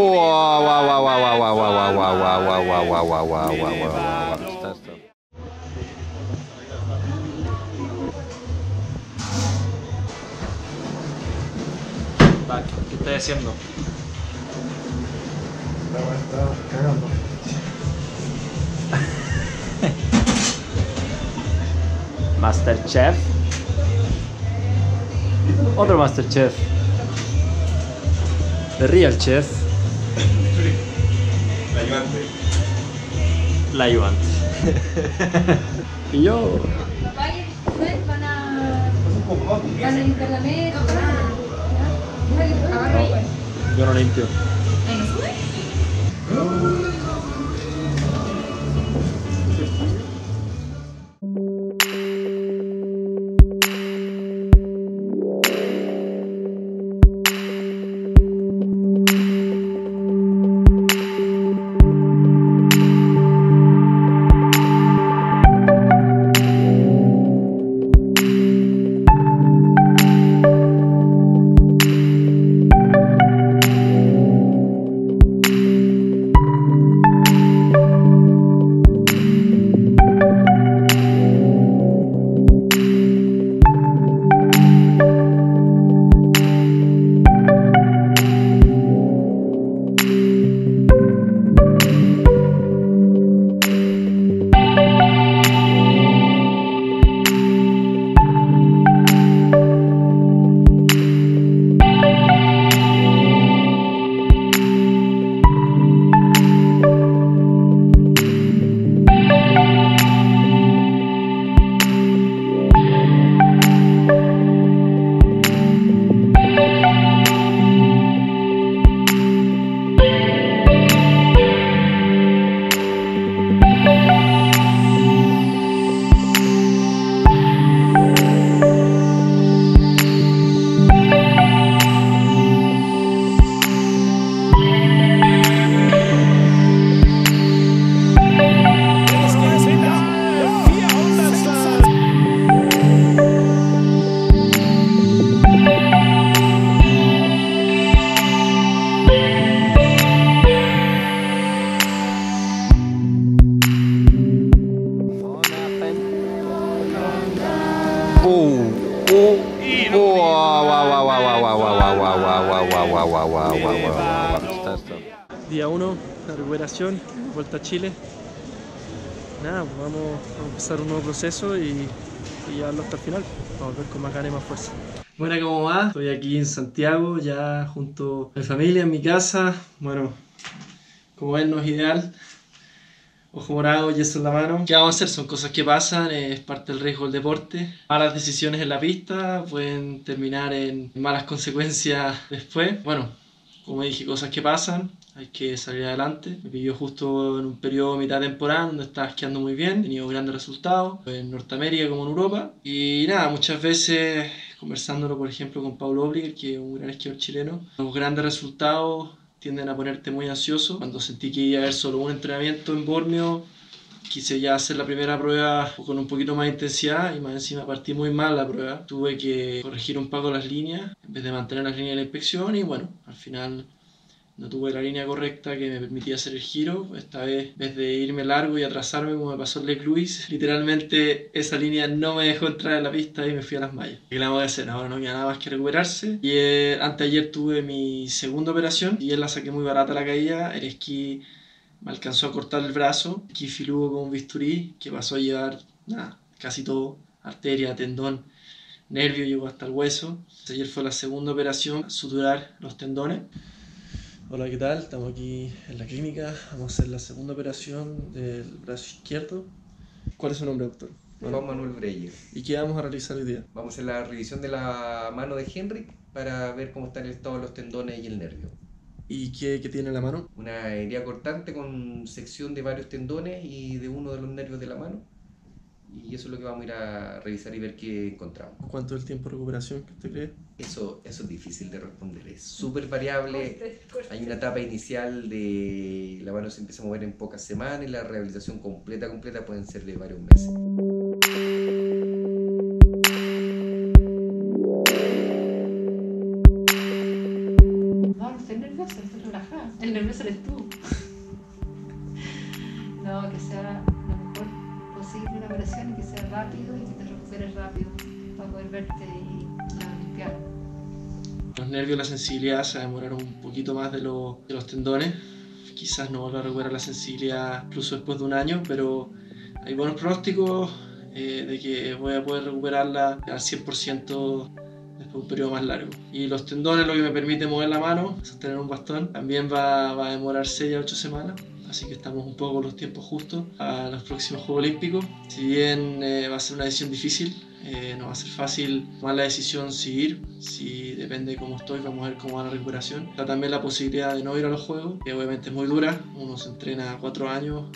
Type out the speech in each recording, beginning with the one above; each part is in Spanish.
¿Qué estás haciendo? Estaba cagando. Masterchef. Otro Masterchef. The Real Chef. La ayudante. La ayudante. Y yo. Papá y el van a limpiar la mesa. Yo no limpio. Día 1, la recuperación, vuelta a Chile. Nada, pues vamos a empezar un nuevo proceso y llevarlo hasta el final. Vamos a ver con más ganas y más fuerza. Buena, ¿cómo va? Estoy aquí en Santiago, ya junto a mi familia, en mi casa. Bueno, como ven, no es ideal. Ojo morado, yeso en la mano. ¿Qué vamos a hacer? Son cosas que pasan, es parte del riesgo del deporte. Malas decisiones en la pista pueden terminar en malas consecuencias después. Bueno, como dije, cosas que pasan, hay que salir adelante. Me pilló justo en un periodo mitad temporada donde estaba esquiando muy bien, he tenido grandes resultados, en Norteamérica como en Europa. Y nada, muchas veces conversándolo, por ejemplo, con Pablo Obliger, que es un gran esquiador chileno, los grandes resultados tienden a ponerte muy ansioso. Cuando sentí que iba a haber solo un entrenamiento en Borneo, quise ya hacer la primera prueba con un poquito más de intensidad y más encima partí muy mal la prueba. Tuve que corregir un poco las líneas en vez de mantener las líneas de la inspección y bueno, al final no tuve la línea correcta que me permitía hacer el giro. Esta vez, en vez de irme largo y atrasarme como me pasó en Lake Louise, literalmente esa línea no me dejó entrar en la pista y me fui a las mallas. ¿Qué la voy a hacer? Ahora no queda nada más que recuperarse. Y anteayer tuve mi segunda operación y la saqué muy barata la caída. El esquí me alcanzó a cortar el brazo, esquí filudo con un bisturí que pasó a llevar nada, casi todo, arteria, tendón, nervio, llegó hasta el hueso. Ayer fue la segunda operación, suturar los tendones. Hola, ¿qué tal? Estamos aquí en la clínica, vamos a hacer la segunda operación del brazo izquierdo. ¿Cuál es su nombre, doctor? Juan Manuel Breyer. ¿Y qué vamos a realizar hoy día? Vamos a hacer la revisión de la mano de Henrik para ver cómo está el estado de los tendones y el nervio. ¿Y qué tiene en la mano? Una herida cortante con sección de varios tendones y de uno de los nervios de la mano. Y eso es lo que vamos a ir a revisar y ver qué encontramos. ¿Cuánto es el tiempo de recuperación que usted cree? Eso es difícil de responder, es súper variable. Hay una etapa inicial de la mano se empieza a mover en pocas semanas y la rehabilitación completa pueden ser de varios meses. nerviosa, estoy relajada. El nervioso eres tú. No, que sea lo mejor posible una operación y que sea rápido y que te recuperes rápido para poder verte y limpiar. Los nervios, la sensibilidad se demoraron un poquito más de los tendones. Quizás no vuelva a recuperar la sensibilidad incluso después de un año, pero hay buenos pronósticos de que voy a poder recuperarla al 100% después de un periodo más largo. Y los tendones, lo que me permite mover la mano, sostener un bastón, también va a demorar 6 a 8 semanas. Así que estamos un poco con los tiempos justos a los próximos Juegos Olímpicos. Si bien va a ser una decisión difícil, no va a ser fácil tomar la decisión si ir, si depende de cómo estoy, vamos a ver cómo va la recuperación. Está también la posibilidad de no ir a los Juegos, que obviamente es muy dura, uno se entrena 4 años,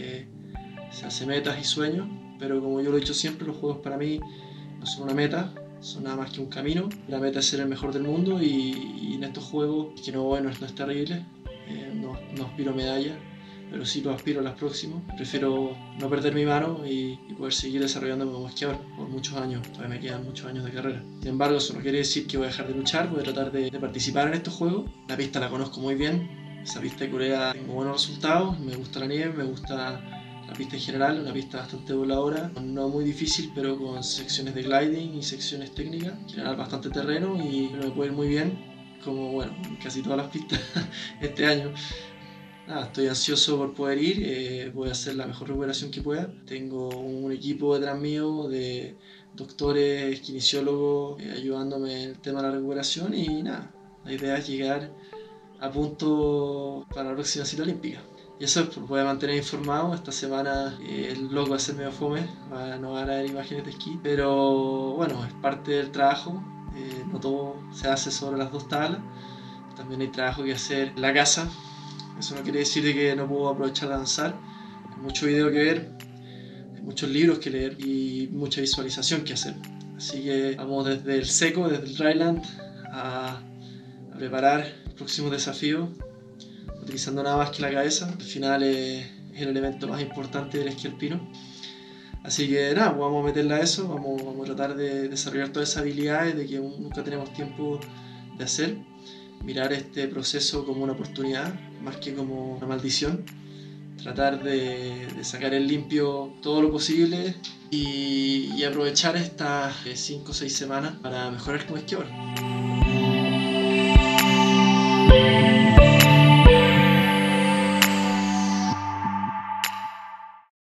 se hace metas y sueños, pero como yo lo he dicho siempre, los Juegos para mí no son una meta, son nada más que un camino. La meta es ser el mejor del mundo y en estos Juegos, que no es terrible, no aspiro a medalla, pero sí lo aspiro a las próximas. Prefiero no perder mi mano y poder seguir desarrollándome como esquiador por muchos años. Todavía me quedan muchos años de carrera. Sin embargo, eso no quiere decir que voy a dejar de luchar, voy a tratar de participar en estos juegos. La pista la conozco muy bien, esa pista de Corea tengo buenos resultados, me gusta la nieve, me gusta la pista en general, una pista bastante voladora, no muy difícil, pero con secciones de gliding y secciones técnicas, en general bastante terreno y me puede ir muy bien, como bueno, en casi todas las pistas este año. Nada, estoy ansioso por poder ir, voy a hacer la mejor recuperación que pueda. Tengo un equipo detrás mío de doctores, kinesiólogos, ayudándome en el tema de la recuperación y nada, la idea es llegar a punto para la próxima cita olímpica. Y eso es, pues voy a mantener informado. Esta semana el blog va a ser medio fome, no van a haber imágenes de esquí, pero bueno, es parte del trabajo, no todo se hace sobre las 2 tablas, también hay trabajo que hacer en la casa. Eso no quiere decir de que no puedo aprovechar de avanzar. Hay mucho video que ver, hay muchos libros que leer y mucha visualización que hacer. Así que vamos desde el seco, desde el dryland, a preparar próximos desafíos, utilizando nada más que la cabeza. Al final es el elemento más importante del esquí alpino. Así que nada, pues vamos a meterle a eso, vamos a tratar de desarrollar todas esas habilidades de que nunca tenemos tiempo de hacer. Mirar este proceso como una oportunidad, más que como una maldición. Tratar de sacar en limpio todo lo posible y aprovechar estas 5 o 6 semanas para mejorar como esquiador.